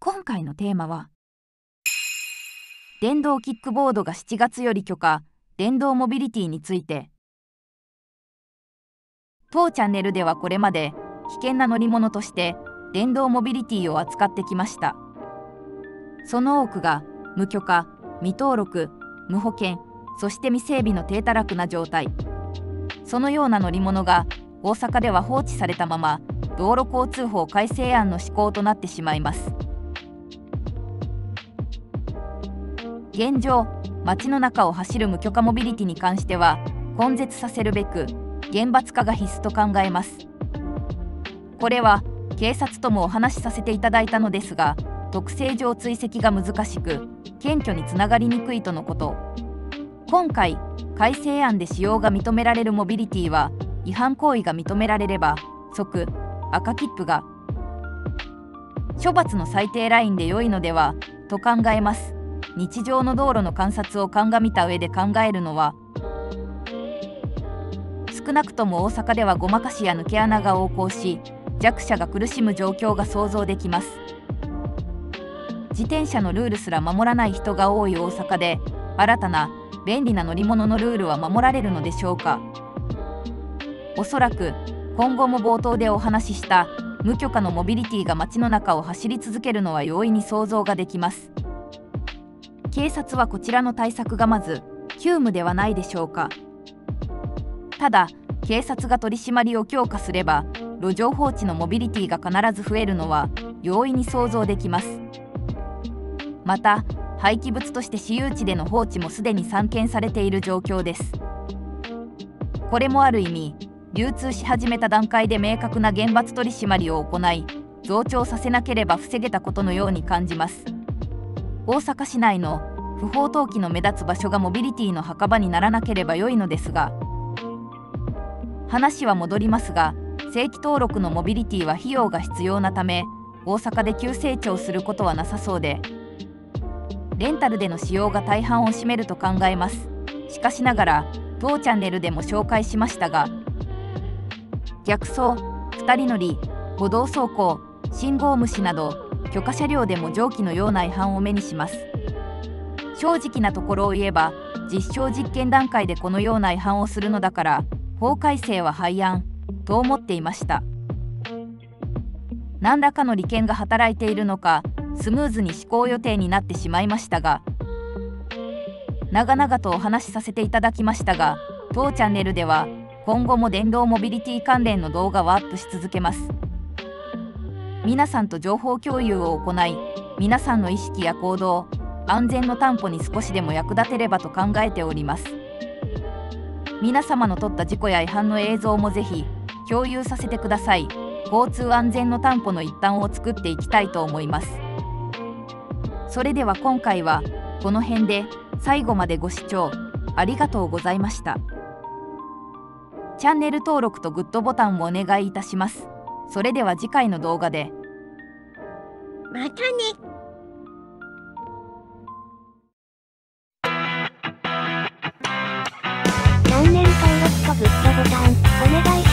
今回のテーマは、電動キックボードが7月より許可、電動モビリティについて。当チャンネルではこれまで危険な乗り物として電動モビリティを扱ってきました。その多くが無許可、未登録、無保険、そして未整備の低たらくな状態。そのような乗り物が大阪では放置されたまま道路交通法改正案の施行となってしまいます。現状、街の中を走る無許可モビリティに関しては根絶させるべく厳罰化が必須と考えます。これは警察ともお話しさせていただいたのですが、特性上追跡が難しく検挙につながりにくいとのこと。今回改正案で使用が認められるモビリティは、違反行為が認められれば即赤切符が処罰の最低ラインで良いのではと考えます。日常の道路の観察を鑑みた上で考えるのは、少なくとも大阪ではごまかしや抜け穴が横行し、弱者が苦しむ状況が想像できます。自転車のルールすら守らない人が多い大阪で、新たな便利な乗り物のルールは守られるのでしょうか。おそらく今後も冒頭でお話しした無許可のモビリティが街の中を走り続けるのは容易に想像ができます。警察はこちらの対策がまず急務ではないでしょうか。ただ、警察が取り締まりを強化すれば路上放置のモビリティが必ず増えるのは容易に想像できます。また、廃棄物として私有地での放置もすでに散見されている状況です。これもある意味、流通し始めた段階で明確な厳罰取り締まりを行い、増長させなければ防げたことのように感じます。大阪市内の不法投棄の目立つ場所がモビリティの墓場にならなければ良いのですが、話は戻りますが、正規登録のモビリティは費用が必要なため、大阪で急成長することはなさそうで、レンタルでの使用が大半を占めると考えます。しかしながら、当チャンネルでも紹介しましたが、逆走、2人乗り、歩道走行、信号無視など許可車両でも上記のような違反を目にします。正直なところを言えば、実証実験段階でこのような違反をするのだから法改正は廃案と思っていました。何らかの利権が働いているのか、スムーズに施行予定になってしまいましたが、長々とお話しさせていただきましたが、当チャンネルでは今後も電動モビリティ関連の動画をアップし続けます。皆さんと情報共有を行い、皆さんの意識や行動、安全の担保に少しでも役立てればと考えております。皆様の撮った事故や違反の映像もぜひ共有させてください。交通安全の担保の一端を作っていきたいと思います。それでは今回はこの辺で、最後までご視聴ありがとうございました。チャンネル登録とグッドボタンをお願いいたします。それでは次回の動画で。 またね。チャンネル登録とグッドボタンお願いします。